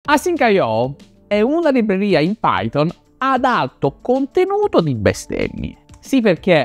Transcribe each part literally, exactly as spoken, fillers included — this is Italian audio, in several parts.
Async punto i o è una libreria in Python ad alto contenuto di bestemmie. Sì, perché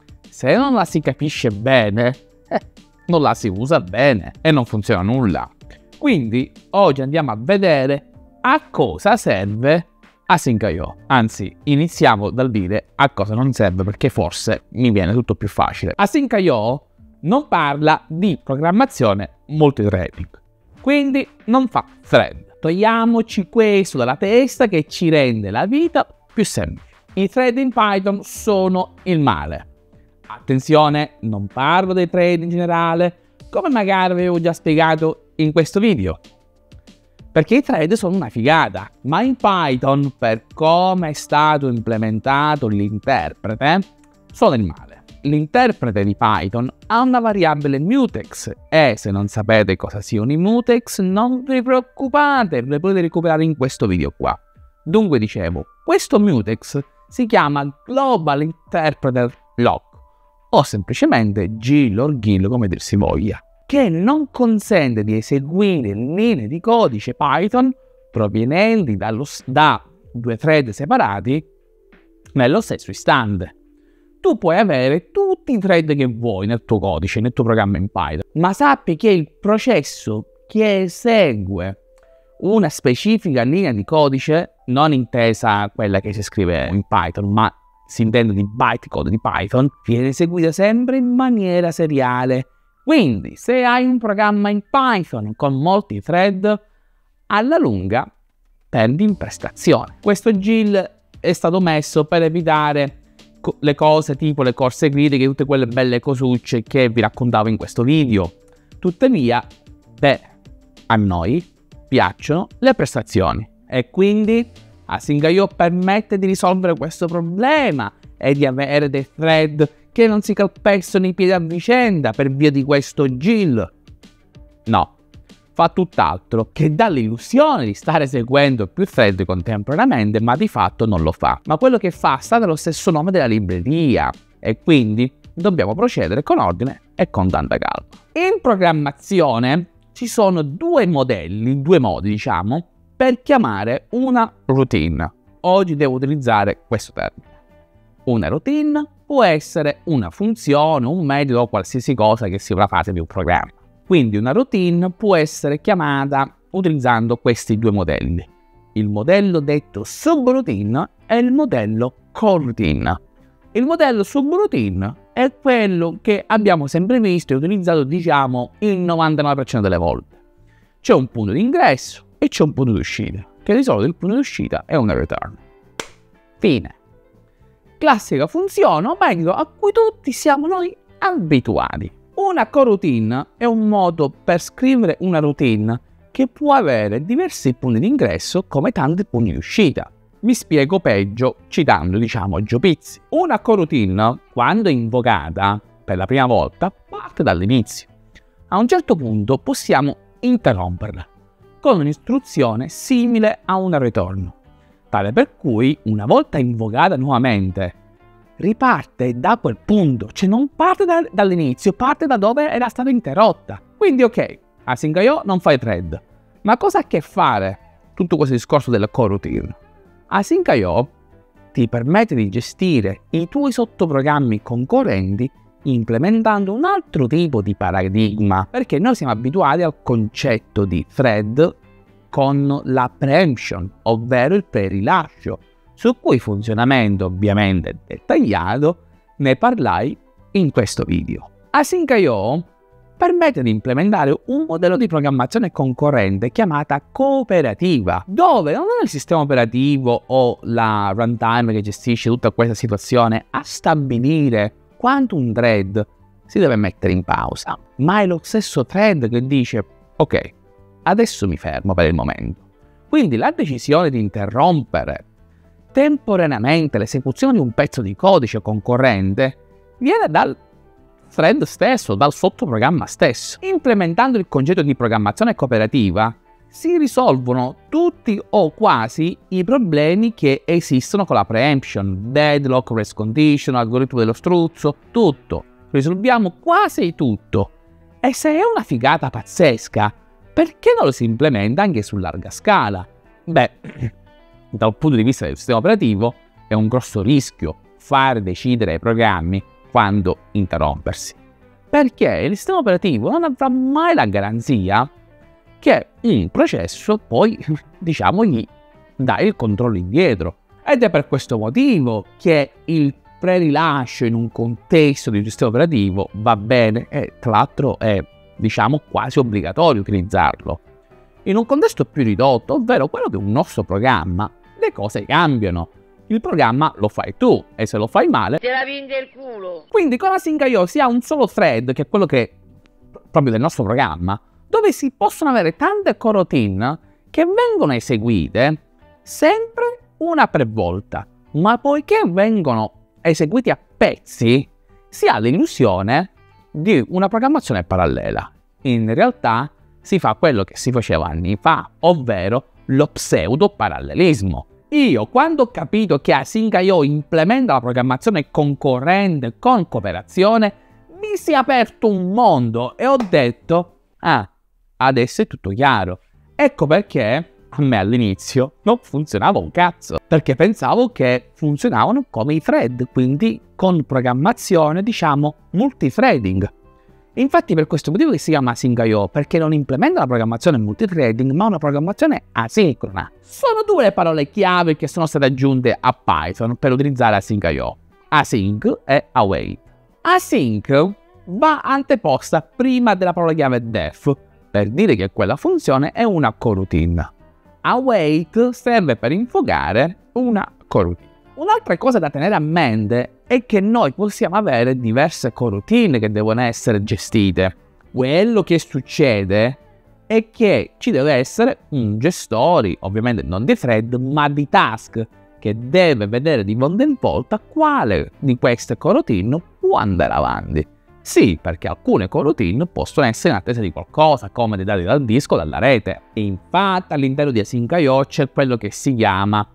se non la si capisce bene, eh, non la si usa bene e non funziona nulla. Quindi oggi andiamo a vedere a cosa serve Async punto i o. Anzi, iniziamo dal dire a cosa non serve, perché forse mi viene tutto più facile. Async punto i o non parla di programmazione multithreading, quindi non fa thread. Togliamoci questo dalla testa che ci rende la vita più semplice. I thread in Python sono il male. Attenzione, non parlo dei thread in generale, come magari avevo già spiegato in questo video, perché i thread sono una figata, ma in Python, per come è stato implementato l'interprete, sono il male. L'interprete di Python ha una variabile mutex e se non sapete cosa siano i mutex non vi preoccupate, le potete recuperare in questo video qua. Dunque dicevo, questo mutex si chiama Global Interpreter Lock o semplicemente G I L o G I L come dir si voglia, che non consente di eseguire linee di codice Python provenienti dallo, da due thread separati nello stesso istante. Tu puoi avere tutti i thread che vuoi nel tuo codice, nel tuo programma in Python, ma sappi che il processo che esegue una specifica linea di codice, non intesa quella che si scrive in Python, ma si intende di bytecode di Python, viene eseguita sempre in maniera seriale. Quindi, se hai un programma in Python con molti thread, alla lunga perdi in prestazione. Questo G I L è stato messo per evitare le cose tipo le corse critiche, tutte quelle belle cosucce che vi raccontavo in questo video. Tuttavia, beh, a noi piacciono le prestazioni e quindi Async punto i o permette di risolvere questo problema e di avere dei thread che non si calpestano i piedi a vicenda per via di questo G I L. No, fa tutt'altro che dà l'illusione di stare eseguendo più thread contemporaneamente, ma di fatto non lo fa. Ma quello che fa sta nello stesso nome della libreria e quindi dobbiamo procedere con ordine e con tanta calma. In programmazione ci sono due modelli, due modi diciamo, per chiamare una routine. Oggi devo utilizzare questo termine. Una routine può essere una funzione, un metodo o qualsiasi cosa che sia una fase di un programma. Quindi una routine può essere chiamata utilizzando questi due modelli. Il modello detto subroutine e il modello coroutine. Il modello subroutine è quello che abbiamo sempre visto e utilizzato diciamo il novantanove per cento delle volte. C'è un punto di ingresso e c'è un punto di uscita, che di solito il punto di uscita è una return. Fine. Classica funzione o metodo a cui tutti siamo noi abituati. Una coroutine è un modo per scrivere una routine che può avere diversi punti di ingresso come tanti punti di uscita. Mi spiego peggio citando, diciamo, Gio Pizzi. Una coroutine, quando invocata per la prima volta, parte dall'inizio. A un certo punto possiamo interromperla con un'istruzione simile a una return, tale per cui, una volta invocata nuovamente, riparte da quel punto, cioè non parte da, dall'inizio, parte da dove era stata interrotta. Quindi ok, Async punto i o non fai thread, ma cosa ha a che fare tutto questo discorso della coroutine? Async punto i o ti permette di gestire i tuoi sottoprogrammi concorrenti implementando un altro tipo di paradigma, perché noi siamo abituati al concetto di thread con la preemption, ovvero il pre-rilascio, su cui funzionamento ovviamente dettagliato ne parlai in questo video. Async punto i o permette di implementare un modello di programmazione concorrente chiamata cooperativa, dove non è il sistema operativo o la runtime che gestisce tutta questa situazione a stabilire quanto un thread si deve mettere in pausa, ma è lo stesso thread che dice ok, adesso mi fermo per il momento. Quindi la decisione di interrompere temporaneamente l'esecuzione di un pezzo di codice concorrente viene dal thread stesso, dal sottoprogramma stesso. Implementando il concetto di programmazione cooperativa si risolvono tutti o quasi i problemi che esistono con la preemption, deadlock, race condition, algoritmo dello struzzo, tutto. Risolviamo quasi tutto. E se è una figata pazzesca, perché non lo si implementa anche su larga scala? Beh, dal punto di vista del sistema operativo è un grosso rischio fare decidere ai programmi quando interrompersi, perché il sistema operativo non avrà mai la garanzia che un processo poi, diciamo, gli dà il controllo indietro. Ed è per questo motivo che il prerilascio in un contesto di sistema operativo va bene e tra l'altro è, diciamo, quasi obbligatorio utilizzarlo. In un contesto più ridotto, ovvero quello di un nostro programma, le cose cambiano. Il programma lo fai tu e se lo fai male te la vende il culo. Quindi con Async punto i o si ha un solo thread, che è quello che proprio del nostro programma, dove si possono avere tante coroutine che vengono eseguite sempre una per volta, ma poiché vengono eseguiti a pezzi, si ha l'illusione di una programmazione parallela. In realtà si fa quello che si faceva anni fa, ovvero lo pseudo parallelismo. Io, quando ho capito che Async punto i o implementa la programmazione concorrente con cooperazione, mi si è aperto un mondo e ho detto: ah, adesso è tutto chiaro. Ecco perché a me all'inizio non funzionava un cazzo, perché pensavo che funzionavano come i thread, quindi con programmazione, diciamo, multithreading. Infatti per questo motivo che si chiama Async punto i o, perché non implementa la programmazione multithreading, ma una programmazione asincrona. Sono due le parole chiave che sono state aggiunte a Python per utilizzare Async punto i o: async e await. Async va anteposta prima della parola chiave def, per dire che quella funzione è una coroutine. Await serve per invocare una coroutine. Un'altra cosa da tenere a mente è che noi possiamo avere diverse coroutine che devono essere gestite. Quello che succede è che ci deve essere un gestore, ovviamente non di thread, ma di task, che deve vedere di volta in volta quale di queste coroutine può andare avanti. Sì, perché alcune coroutine possono essere in attesa di qualcosa, come dei dati dal disco o dalla rete. E infatti all'interno di Async punto i o c'è quello che si chiama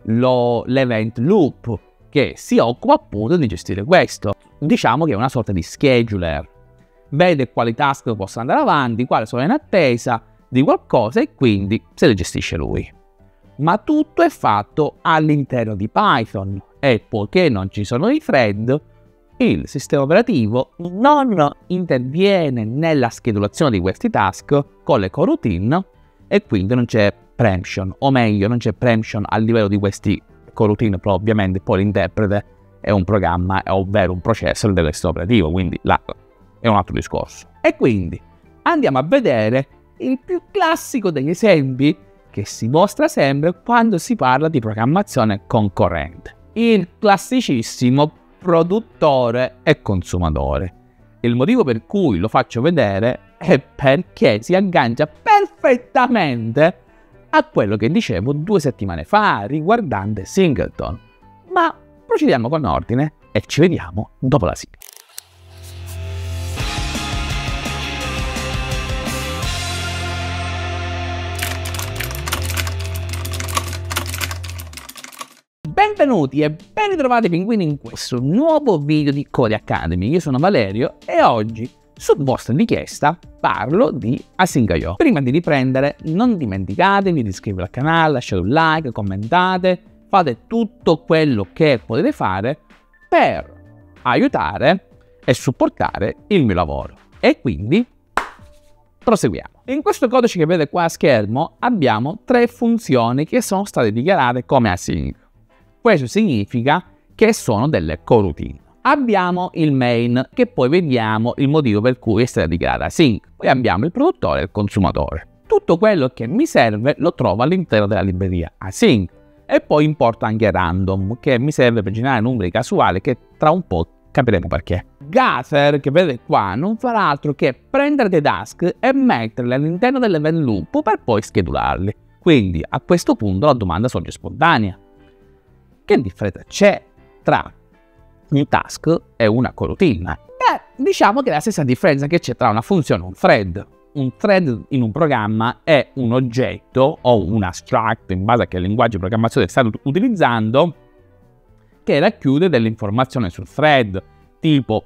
l'event loop, che si occupa appunto di gestire questo. Diciamo che è una sorta di scheduler. Vede quali task possono andare avanti, quali sono in attesa di qualcosa e quindi se le gestisce lui. Ma tutto è fatto all'interno di Python e poiché non ci sono i thread, il sistema operativo non interviene nella schedulazione di questi task con le coroutine e quindi non c'è preemption, o meglio non c'è preemption a livello di questi coroutine, però ovviamente poi l'interprete è un programma, ovvero un processor del sistema operativo, quindi là è un altro discorso. E quindi andiamo a vedere il più classico degli esempi che si mostra sempre quando si parla di programmazione concorrente: il classicissimo produttore e consumatore. Il motivo per cui lo faccio vedere è perché si aggancia perfettamente a quello che dicevo due settimane fa riguardante Singleton. Ma procediamo con ordine e ci vediamo dopo la sigla. Benvenuti e ben ritrovati pinguini in questo nuovo video di Codecademy. Io sono Valerio e oggi, su vostra richiesta, parlo di Async punto i o. Prima di riprendere, non dimenticatevi di iscrivervi al canale, lasciate un like, commentate, fate tutto quello che potete fare per aiutare e supportare il mio lavoro. E quindi proseguiamo. In questo codice che vedete qua a schermo abbiamo tre funzioni che sono state dichiarate come async. Questo significa che sono delle coroutine. Abbiamo il main, che poi vediamo il motivo per cui è stata dichiarata async. Poi abbiamo il produttore e il consumatore. Tutto quello che mi serve lo trovo all'interno della libreria async. E poi importo anche random, che mi serve per generare numeri casuali, che tra un po' capiremo perché. Gather, che vedete qua, non farà altro che prendere dei task e metterli all'interno dell'event loop per poi schedularli. Quindi a questo punto la domanda sorge spontanea: che differenza c'è tra un task e una coroutine? Beh, diciamo che è la stessa differenza che c'è tra una funzione e un thread. Un thread in un programma è un oggetto o un abstract, in base a che linguaggio di programmazione state utilizzando, che racchiude delle informazioni sul thread, tipo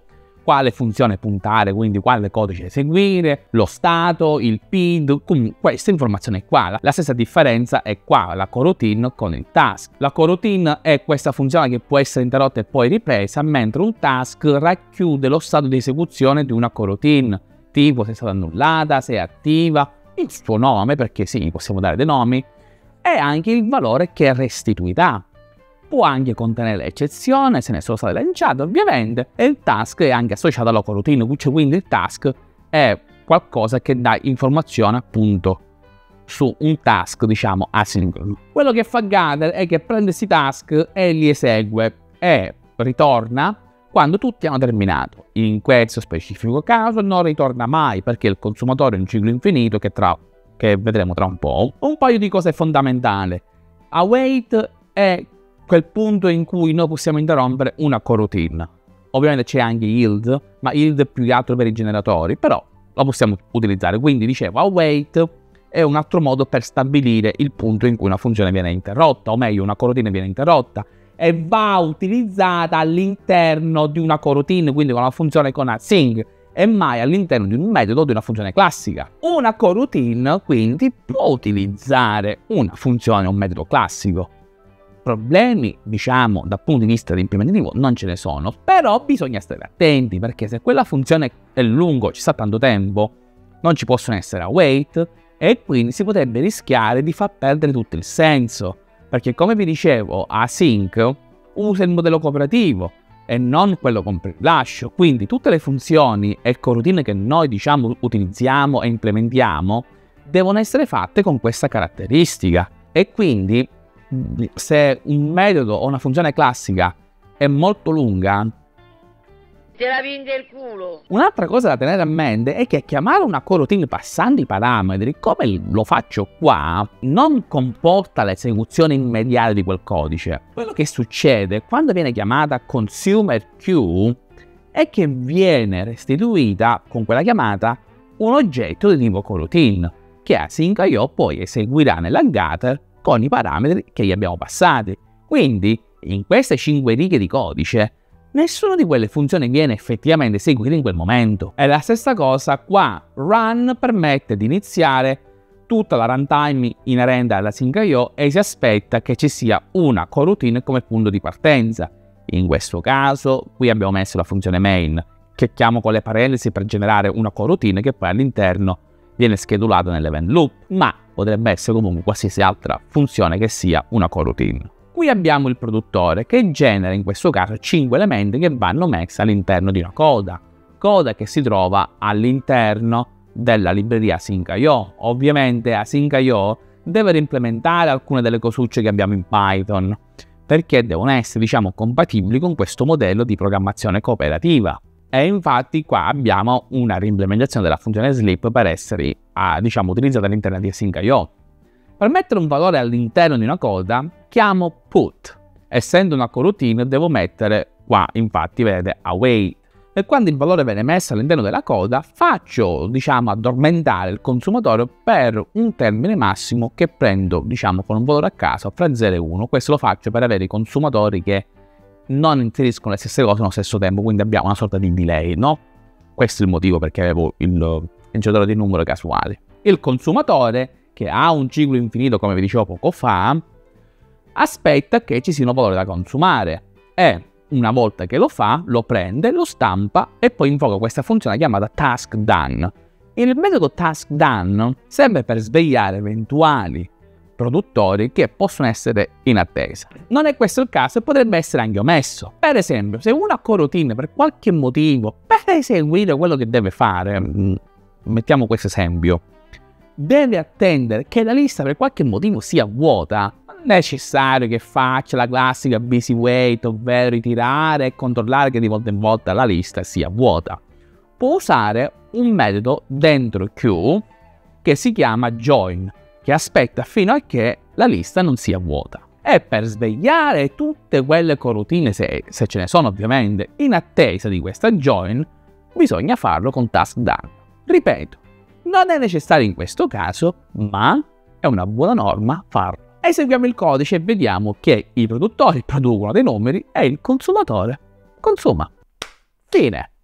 quale funzione puntare, quindi quale codice eseguire, lo stato, il P I D, comunque questa informazione qua. La stessa differenza è qua, la coroutine con il task. La coroutine è questa funzione che può essere interrotta e poi ripresa, mentre un task racchiude lo stato di esecuzione di una coroutine, tipo se è stata annullata, se è attiva, il suo nome, perché sì, possiamo dare dei nomi, e anche il valore che è restituita. Può anche contenere eccezioni, se ne sono state lanciate ovviamente, e il task è anche associato alla coroutine, quindi il task è qualcosa che dà informazione appunto su un task, diciamo, asincrono. Quello che fa Gather è che prende questi task e li esegue e ritorna quando tutti hanno terminato. In questo specifico caso non ritorna mai, perché il consumatore è un ciclo infinito che, tra, che vedremo tra un po'. Un paio di cose fondamentali. Await è quel punto in cui noi possiamo interrompere una coroutine. Ovviamente c'è anche yield, ma yield è più che altro per i generatori, però lo possiamo utilizzare. Quindi dicevo, await è un altro modo per stabilire il punto in cui una funzione viene interrotta, o meglio una coroutine viene interrotta, e va utilizzata all'interno di una coroutine, quindi con una funzione con async, e mai all'interno di un metodo o di una funzione classica. Una coroutine quindi può utilizzare una funzione o un metodo classico. Problemi, diciamo, dal punto di vista di implementativo non ce ne sono, però bisogna stare attenti, perché se quella funzione è lunga, ci sta tanto tempo, non ci possono essere await, e quindi si potrebbe rischiare di far perdere tutto il senso, perché come vi dicevo, async usa il modello cooperativo e non quello con pre-rilascio, quindi tutte le funzioni e coroutine che noi, diciamo, utilizziamo e implementiamo devono essere fatte con questa caratteristica, e quindi se un metodo o una funzione classica è molto lunga, te la vende il culo. Un'altra cosa da tenere a mente è che chiamare una coroutine passando i parametri, come lo faccio qua, non comporta l'esecuzione immediata di quel codice. Quello che succede quando viene chiamata consumer queue è che viene restituita con quella chiamata un oggetto di tipo coroutine, che async punto i o poi eseguirà nella Gather con i parametri che gli abbiamo passati. Quindi, in queste cinque righe di codice, nessuna di quelle funzioni viene effettivamente eseguita in quel momento. E la stessa cosa qua, run permette di iniziare tutta la runtime inerente all'async punto i o e si aspetta che ci sia una coroutine come punto di partenza. In questo caso, qui abbiamo messo la funzione main, che chiamo con le parentesi per generare una coroutine che poi all'interno viene schedulata nell'event loop, ma potrebbe essere comunque qualsiasi altra funzione che sia una coroutine. Qui abbiamo il produttore che genera in questo caso cinque elementi che vanno messi all'interno di una coda, coda che si trova all'interno della libreria async punto i o. Ovviamente async punto i o deve reimplementare alcune delle cosucce che abbiamo in Python, perché devono essere, diciamo, compatibili con questo modello di programmazione cooperativa. E infatti qua abbiamo una reimplementazione della funzione sleep per essere, ah, diciamo, utilizzata all'interno di async punto i o. Per mettere un valore all'interno di una coda, chiamo put. Essendo una coroutine, devo mettere qua, infatti, vedete, await. E quando il valore viene messo all'interno della coda, faccio, diciamo, addormentare il consumatore per un termine massimo che prendo, diciamo, con un valore a caso fra zero e uno. Questo lo faccio per avere i consumatori che non inseriscono le stesse cose allo stesso tempo, quindi abbiamo una sorta di delay, no? Questo è il motivo perché avevo il, il generatore di numeri casuali. Il consumatore, che ha un ciclo infinito, come vi dicevo poco fa, aspetta che ci sia un valore da consumare e una volta che lo fa, lo prende, lo stampa e poi invoca questa funzione chiamata task done. Il metodo task done serve per svegliare eventuali produttori che possono essere in attesa. Non è questo il caso e potrebbe essere anche omesso. Per esempio, se una coroutine per qualche motivo, per eseguire quello che deve fare, mettiamo questo esempio, deve attendere che la lista per qualche motivo sia vuota, non è necessario che faccia la classica busy wait, ovvero ritirare e controllare che di volta in volta la lista sia vuota. Può usare un metodo dentro queue che si chiama join, che aspetta fino a che la lista non sia vuota. E per svegliare tutte quelle coroutine, se, se ce ne sono ovviamente, in attesa di questa join, bisogna farlo con task done. Ripeto, non è necessario in questo caso, ma è una buona norma farlo. Eseguiamo il codice e vediamo che i produttori producono dei numeri e il consumatore consuma. Fine.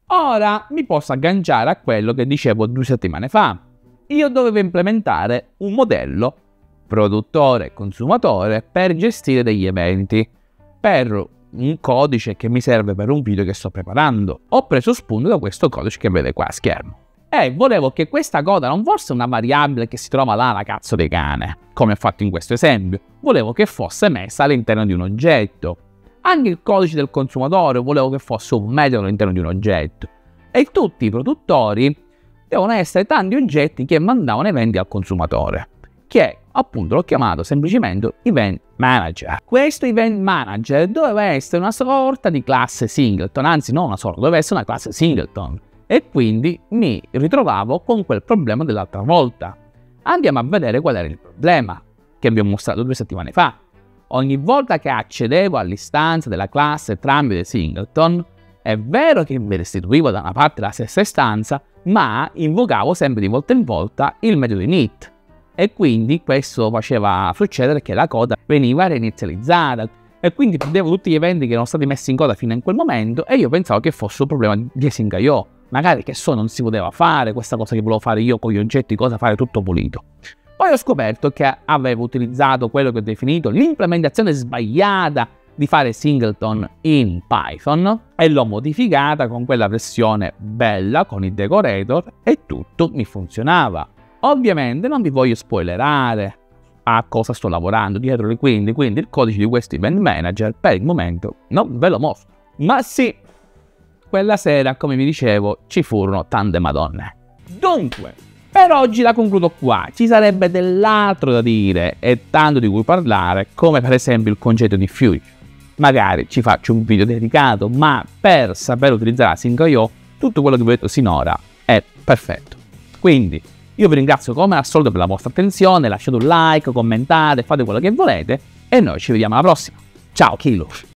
Ora mi posso agganciare a quello che dicevo due settimane fa. Io dovevo implementare un modello produttore e consumatore per gestire degli eventi, per un codice che mi serve per un video che sto preparando. Ho preso spunto da questo codice che vede qua a schermo. E volevo che questa coda non fosse una variabile che si trova là alla cazzo dei cane, come ho fatto in questo esempio. Volevo che fosse messa all'interno di un oggetto. Anche il codice del consumatore volevo che fosse un metodo all'interno di un oggetto. E tutti i produttori devono essere tanti oggetti che mandavano eventi al consumatore, che appunto l'ho chiamato semplicemente Event Manager. Questo Event Manager doveva essere una sorta di classe singleton, anzi non una sorta, doveva essere una classe singleton. E quindi mi ritrovavo con quel problema dell'altra volta. Andiamo a vedere qual era il problema che vi ho mostrato due settimane fa. Ogni volta che accedevo all'istanza della classe tramite singleton, è vero che mi restituivo da una parte la stessa istanza, ma invocavo sempre di volta in volta il metodo init. E quindi questo faceva succedere che la coda veniva reinizializzata. E quindi perdevo tutti gli eventi che erano stati messi in coda fino a quel momento e io pensavo che fosse un problema di async punto i o. Magari che so non si poteva fare questa cosa che volevo fare io con gli oggetti, cosa fare tutto pulito. Poi ho scoperto che avevo utilizzato quello che ho definito l'implementazione sbagliata di fare singleton in Python e l'ho modificata con quella versione bella con il decorator e tutto mi funzionava. Ovviamente non vi voglio spoilerare a cosa sto lavorando dietro le quinte, quindi il codice di questo event manager per il momento non ve lo mostro. Ma sì, quella sera, come vi dicevo, ci furono tante madonne. Dunque, per oggi la concludo qua. Ci sarebbe dell'altro da dire e tanto di cui parlare, come per esempio il concetto di future. Magari ci faccio un video dedicato, ma per saper utilizzare async punto i o tutto quello che vi ho detto sinora è perfetto. Quindi io vi ringrazio come al solito per la vostra attenzione, lasciate un like, commentate, fate quello che volete e noi ci vediamo alla prossima. Ciao Kilo!